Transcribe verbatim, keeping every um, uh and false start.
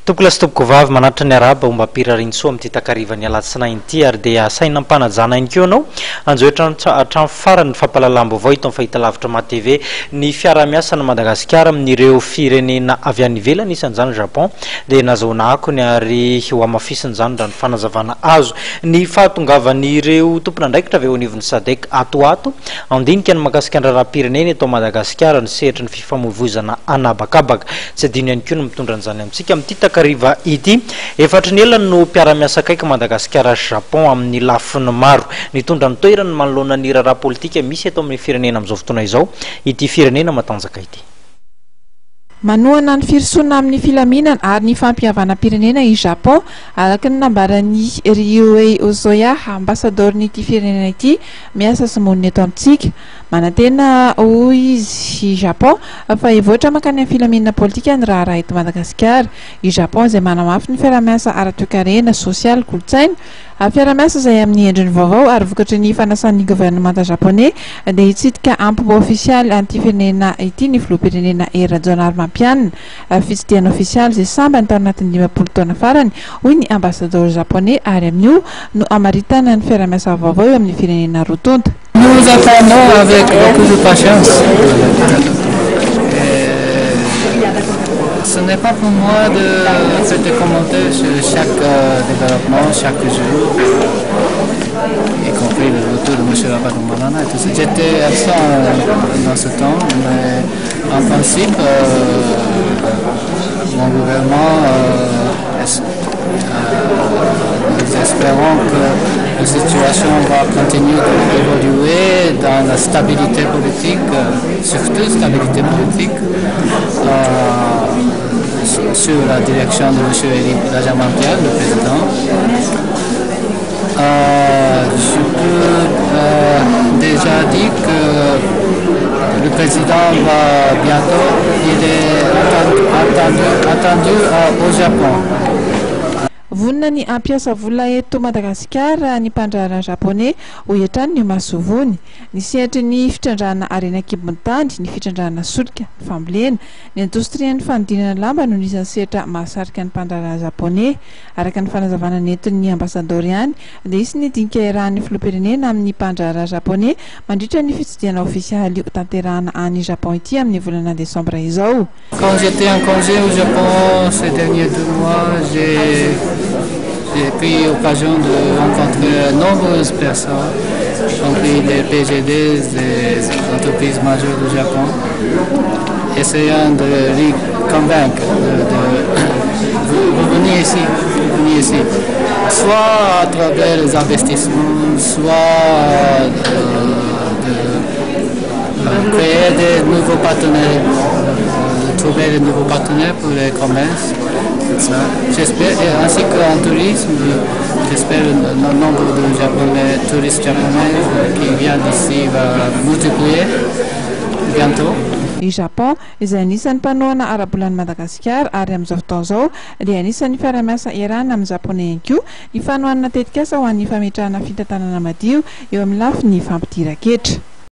Tokolas toboko vavy manatra ny araba omba pirarintsoa amin'ity takarivany alatsinainy ity ary dia saina mpanajana ihany koa anao anjoetra hatrany farany fampalalambo avao ito amin'ny fahita lavitra ma T V ny fiara-miasana Madagasikara amin'ireo firenena avy any ivelany isan'izany Japon dia nazahoana akony ary ho amafisiny izany raha ny fanazavana azo ny fahatongavan'ireo tompon'andraikitra avy eo anivon'ny SADC atoato andinika ny mahakasika ny raharaham-pirenena eto Madagasikara ny sehatra ny fifamoivoizana anabakabaka tsy adino ihany koa no mitondra an'izany amintsika amin'ity takariva ity efatra ny elany no mpiara-miasa akaiky Madagasikara Japon amin'ny lafiny maro nitondra ny toerany manoloana ny raharaha politika misy eto amin'ny firenena amin'izao fotoana izao ity firenena matanjaka ity. Manohana ny firisona amin'ny filaminana ary ny fampihavana pirenena i Japon araka ny nambaran'ny Ryohei Ozoya ambasadorn'ity firenena ity miasa sy monina eto amintsika manantena hoy izy i Japon fa evoatra makany amin'ny filaminana politika ny raharaha eto Madagasikara. I Japon izay manamafy ny fiara-miasa ara-toekarena sosialy kolotsaina fiara-miasa izay amin'ny endriny vaovao ary vokatry ny fanasan'ny gouvernemanta japonais dia hitsidika ampy ofisialy an'ity firenena ity ny filoham-pirenena Rajaonarimampianina fitsidiana ofisialy izay samby ny tao anatin'ny dimampolo taona farany hoy ny ambassadeur japonais ary amin'io no amaritana ny fiara-miasa vaovao eo amin'ny firenena rotonta. Nous attendons avec beaucoup de patience. Ce n'est pas pour moi de faire des commentaires sur chaque euh, développement, chaque jour, y compris le retour de M. Rabadoumalana et tout ça. J'étais absent euh, dans ce temps, mais en principe, euh, mon gouvernement, euh, est, euh, nous espérons que la situation va continuer d'évoluer dans la stabilité politique, euh, surtout stabilité politique. Euh, sur la direction de M. Elie Rajaonarimampianina, le président. Euh, je peux euh, déjà dire que le président va bientôt, il est attendu, attendu euh, au Japon. Vonina ny ampiasa vola eto Madagasikara ny mpandraharaha japonais ho etrany ny masovony ny sehatry ny fitrandrahana arena kibon'ny tany ny fitrandrahana solika ny fambolena ny indostria ny fanodinana lamba no nisan'ny sehatra mahasarika ny mpandraharaha japonais araka ny fanazavana nentin'ny ambasador ihany dia isy ny dinika irahan'ny filoham-pirenena amin'ny mpandraharaha japonais mandritra ny fitsidiana ofisialy tanterahana any Japon ity amin'ny volana desambra izao. Quand j'étais en congé au Japon ces derniers deux mois, j'ai J'ai pris l'occasion de rencontrer nombreuses personnes, y compris des P G D, des entreprises majeures du Japon, essayant de les convaincre de, de, de, de venir ici, de venir ici, soit à travers les investissements, soit de, de, de créer des nouveaux partenaires, de trouver des nouveaux partenaires pour les commerces. J'espère, ainsi qu'en tourisme, j'espère que le nombre de japonais, touristes japonais qui viennent d'ici va multiplier bientôt. I Japon izay anisan'ny mpanohana ara-bolan'i Madagasikara ary amin'izao fotoana izao dia anisan'ny fiara-miasa iarahana amin'ny japonais ihany koa ny fanohanana tetikasa ho an'ny fametrahana fitantanana madio eo amin'ny lafiny fampidiran-ketra.